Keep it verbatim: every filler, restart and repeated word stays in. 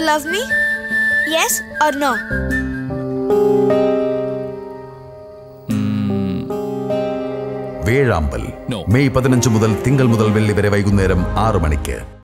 love me? Yes or no? Vezhambal. May പതിനഞ്ച് മുതൽ തിങ്കൾ മുതൽ വെള്ളി വരെ വൈകുന്നേരം ആറ് മണിക്ക്.